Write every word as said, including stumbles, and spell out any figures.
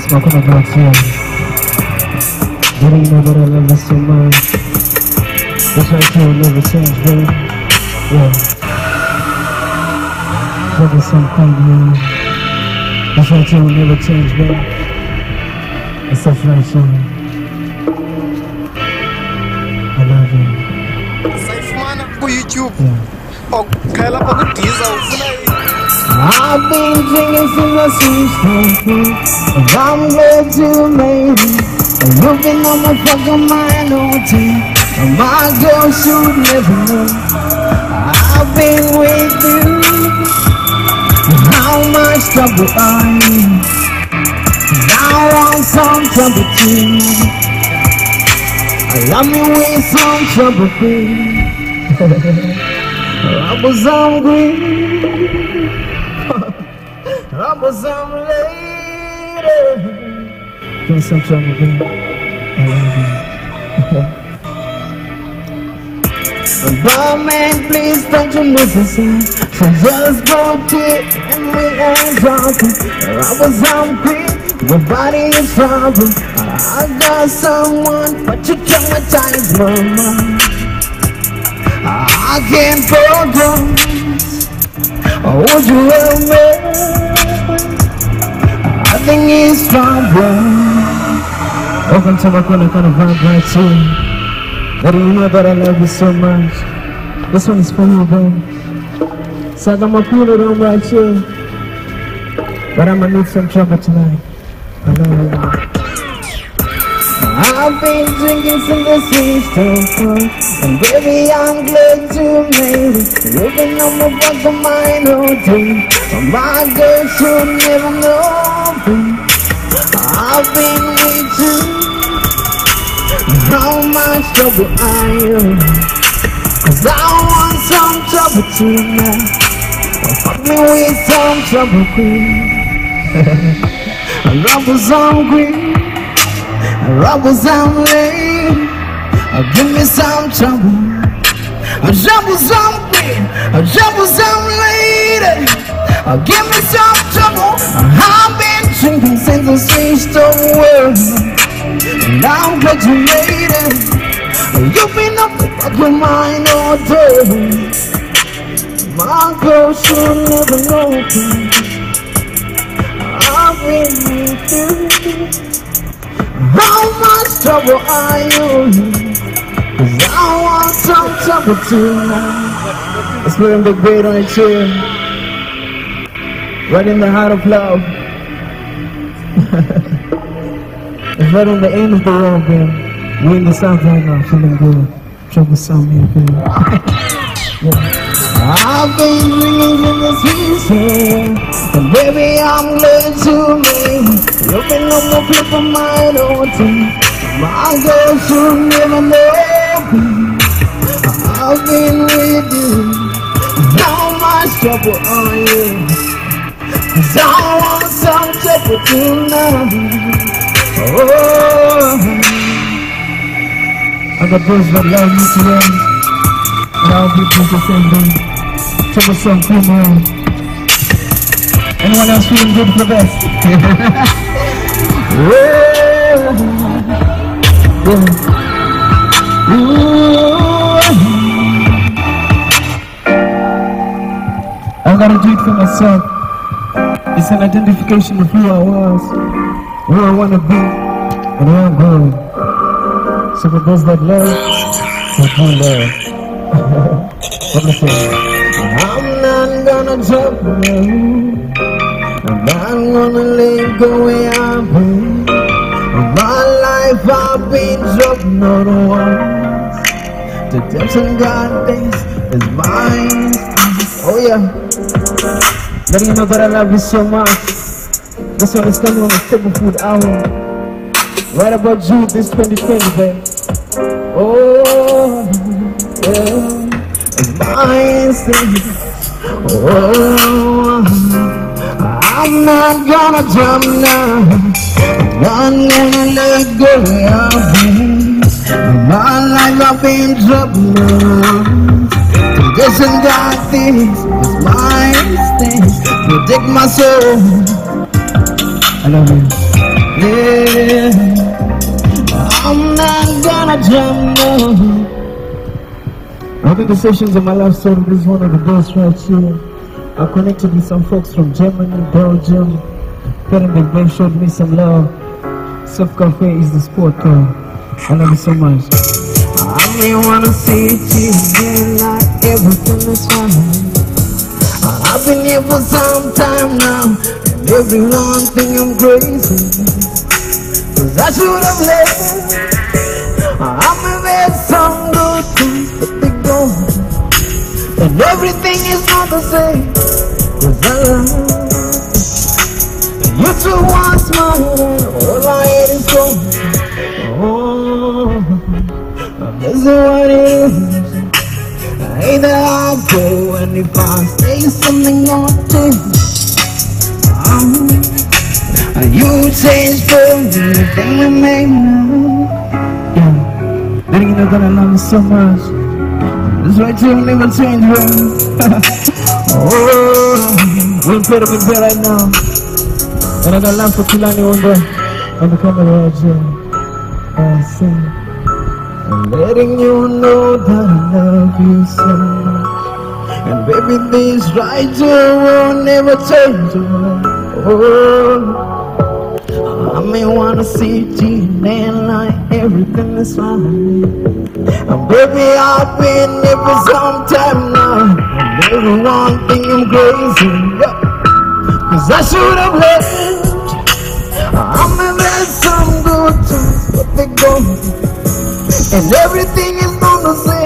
Talking about you. Didn't know that I love you so much. That's why you'll never change, baby. Yeah. Troublesome, yeah. That's why you'll never change, baby. It's such right, son. I love you. Safe man ku YouTube. Yeah. Oh, khala pa ku diza ufuna. I've been drinking since I see and I'm glad you made it. And you've been on my fucking mind all day. And my girl should never know I've been with you. How much trouble are you? I want some trouble too. I love me with some trouble too. I was hungry. Troublesome lady. Give me some trouble, baby. I love you. But man, please don't you listen. So just go quick and we ain't talking. I was hungry, your body is trouble. I got someone, but you traumatize my mind. I can't forget. Oh, would you help me? I think it's fine, bro. Welcome to my corner, kind of vibe right here. But you know that I love you so much. This one is for you, babe. So I got my cool on right here. But I'm gonna need some trouble tonight. I love you. I've been drinking since the system, and baby, I'm glad you made it. You've been on my fucking mind all day. My girl should never know me. I've been with you. How much trouble are you? Cause I want some trouble tonight. Fuck me with some trouble, queen. I was hungry. Troublesome lady, give me some trouble. A troublesome queen, a troublesome lady, give me some trouble. I've been drinking since the switched over, and I'm glad you made it. You've been up to your mind all day. My girl should never know me. I've been with you. How much trouble are you? Cause I want some trouble tonight. Let's put in the great on a chair. Right in the heart of love. It's right on the end of the road, man. We're in the south right now, feeling good. Troublesome, yeah, yeah. I've been ringing in the season, and baby, I'm glad to me. You've been on the flip of my routine. My girl should never know me. I've been with you. How much trouble are you? Cause I want some trouble tonight. Oh, I got those that love me today, and I'll be doing the same thing. Troublesome, come on. Anyone else feeling good for the best? Yeah. I gotta do it for myself. It's an identification of who I was, who I wanna be, and where I'm going. So for those that love, they do love. What am I saying? I'm not gonna jump you. I'm not gonna let go where I've been. My life I've been jumping on once. The depths and God days is mine. Oh yeah. Letting you know that I love you so much. This one is coming on the Stable Food Hour. Right about you this twenty twenty, babe. Oh yeah. It's mine thing. Oh, I'm not gonna jump now. I'm not gonna let go of me. My life I've been jumping. Condition God things, it's my things. Protect my soul. I love you. Yeah, I'm not gonna jump, no. I think the sessions of my life story is one of the best right here. I connected with some folks from Germany, Belgium. Parent Big showed me some love. Surf Cafe is the sport, though. I love you so much. I may wanna see it again, like everything is fine. I've been here for some time now, and everyone think I'm crazy. Cause I should have left. I'm a made some good things, but they go. And everything is not the same. Cause I love you two once more, all I hate is gone. Oh, this is what it is. I hate that I'll go, and if I say something I'll change. Um, you change for me, then we make now. Yeah, letting you know that I love you so much. This right here will never change, bro. Oh, we're better with bed right now. And I got love for Kilani on the, on the camera right here. I sing. I'm letting you know that I love you so much. And baby, this right here will never change. Oh, I may wanna see you and like everything is fine. And baby, I've been here for some time now. And everyone think I'm crazy. Cause I should have left. I'm in there some good times, but they go. And everything is not the same.